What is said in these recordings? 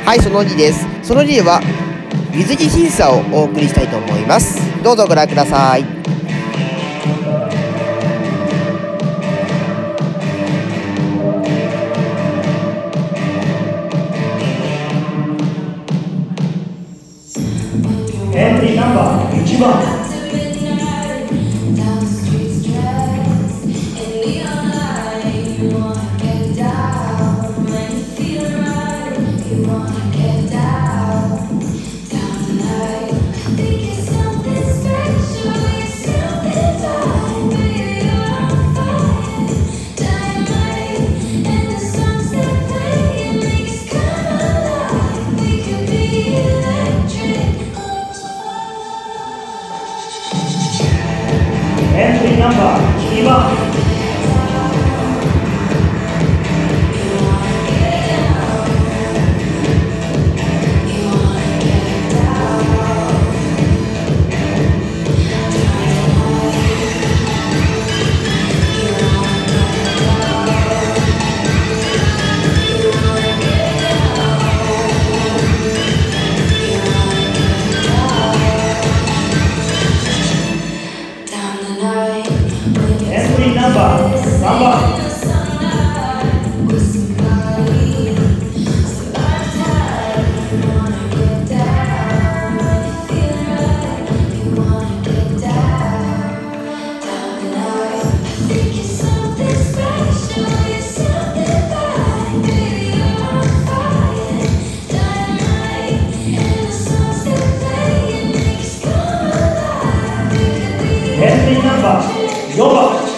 はい、その2です。その2は水着審査をお送りしたいと思います。どうぞご覧ください。 エントリーナンバー1番。エントリーナンバー2番。エントリーナンバー3番。エントリーナンバー4番。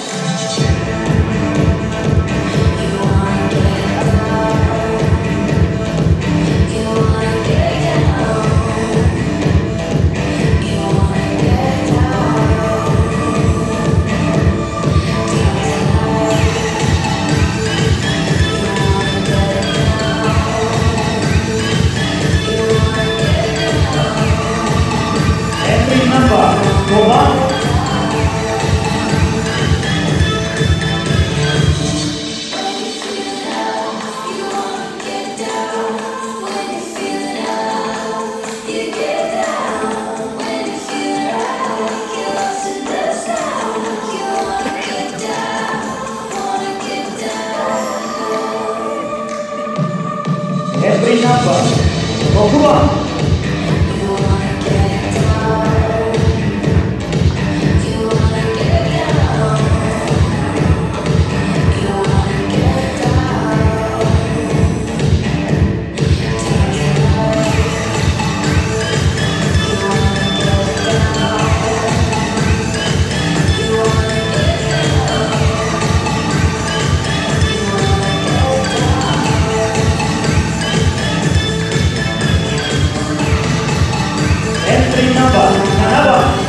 エントリーナンバー5番。エントリーナンバー6番。エントリーナンバー7番。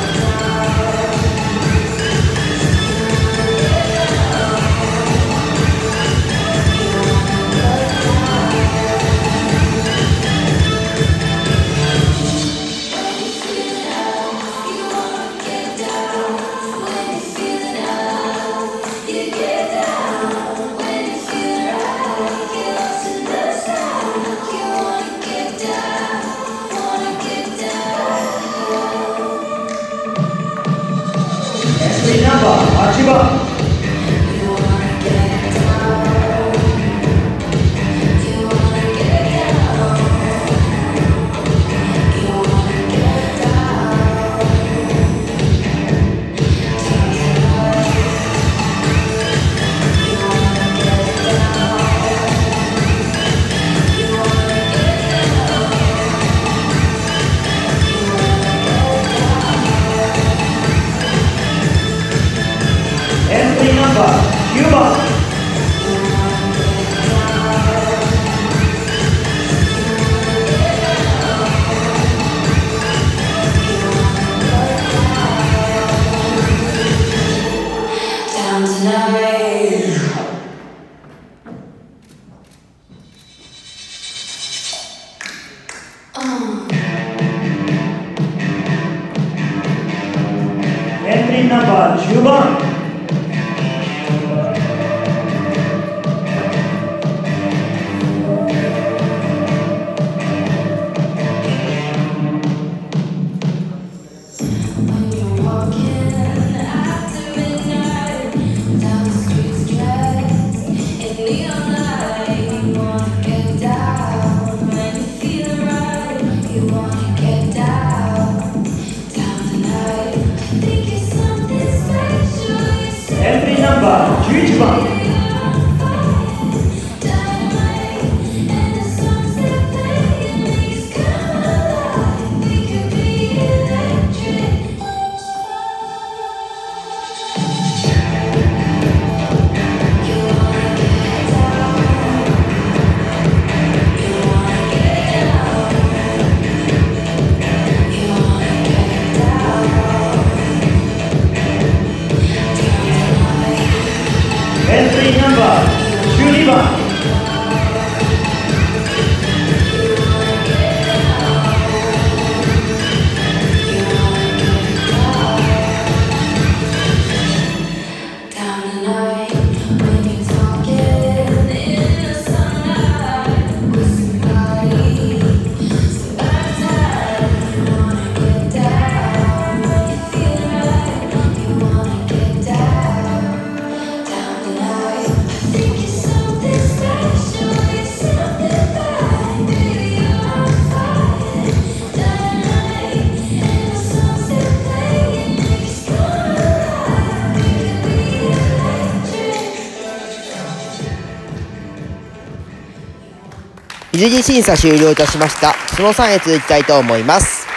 エントリーナンバー8番。エントリーナンバー9番。エントリーナンバー10番。 次審査終了いたしました。その3へ続きたいと思います。